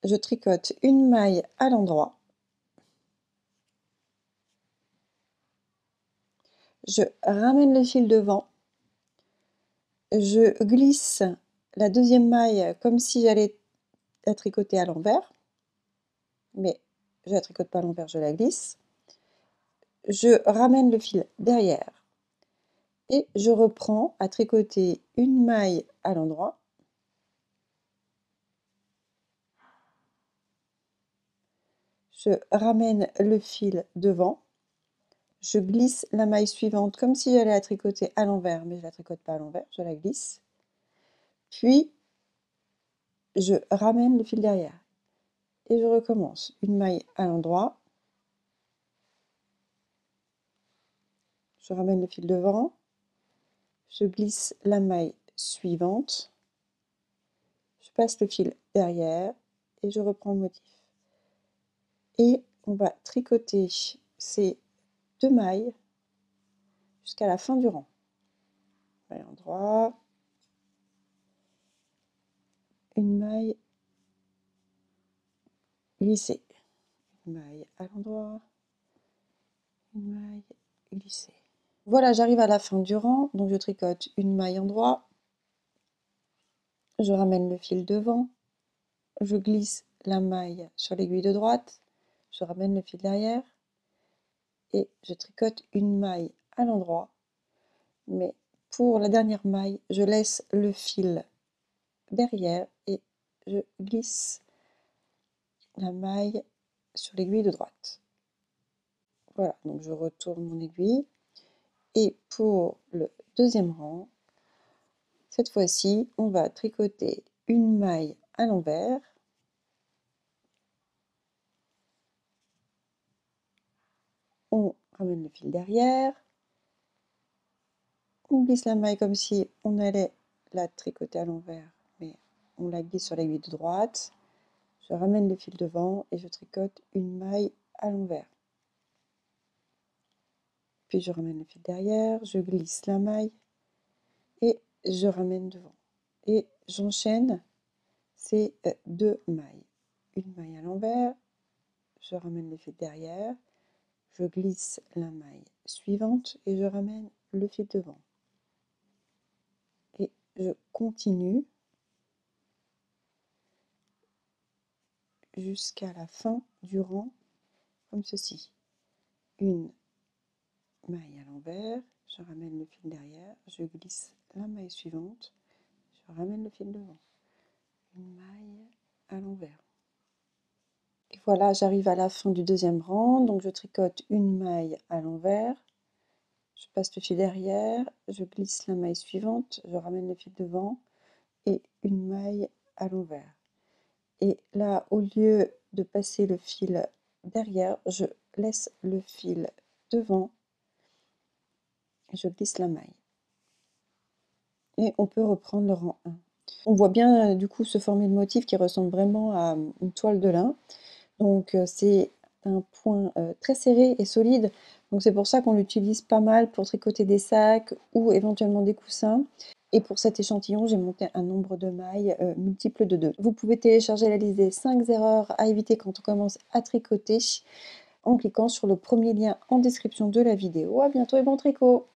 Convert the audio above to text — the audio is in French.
je tricote une maille à l'endroit, je ramène le fil devant, je glisse la deuxième maille comme si j'allais la tricoter à l'envers, mais je la tricote pas à l'envers, je la glisse. Je ramène le fil derrière et je reprends à tricoter une maille à l'endroit. Je ramène le fil devant, je glisse la maille suivante comme si j'allais la tricoter à l'envers, mais je la tricote pas à l'envers, je la glisse. Puis je ramène le fil derrière et je recommence une maille à l'endroit. Je ramène le fil devant, je glisse la maille suivante, je passe le fil derrière et je reprends le motif. Et on va tricoter ces deux mailles jusqu'à la fin du rang. Maille endroit, une maille glissée, une maille à l'endroit, une maille glissée. Voilà, j'arrive à la fin du rang, donc je tricote une maille endroit, je ramène le fil devant, je glisse la maille sur l'aiguille de droite, je ramène le fil derrière et je tricote une maille à l'endroit, mais pour la dernière maille, je laisse le fil derrière et je glisse la maille sur l'aiguille de droite. Voilà, donc je retourne mon aiguille et pour le deuxième rang, cette fois-ci, on va tricoter une maille à l'envers, on ramène le fil derrière, on glisse la maille comme si on allait la tricoter à l'envers, mais on la glisse sur l'aiguille de droite, je ramène le fil devant et je tricote une maille à l'envers. Puis je ramène le fil derrière, je glisse la maille et je ramène devant. Et j'enchaîne ces deux mailles. Une maille à l'envers, je ramène le fil derrière, je glisse la maille suivante et je ramène le fil devant. Et je continue jusqu'à la fin du rang comme ceci. Une maille à l'envers, je ramène le fil derrière, je glisse la maille suivante, je ramène le fil devant. Une maille à l'envers. Et voilà, j'arrive à la fin du deuxième rang, donc je tricote une maille à l'envers, je passe le fil derrière, je glisse la maille suivante, je ramène le fil devant et une maille à l'envers. Et là, au lieu de passer le fil derrière, je laisse le fil devant et je glisse la maille. Et on peut reprendre le rang 1. On voit bien du coup se former le motif qui ressemble vraiment à une toile de lin. Donc c'est un point très serré et solide. Donc c'est pour ça qu'on l'utilise pas mal pour tricoter des sacs ou éventuellement des coussins. Et pour cet échantillon, j'ai monté un nombre de mailles multiple de 2. Vous pouvez télécharger la liste des 5 erreurs à éviter quand on commence à tricoter en cliquant sur le premier lien en description de la vidéo. À bientôt et bon tricot!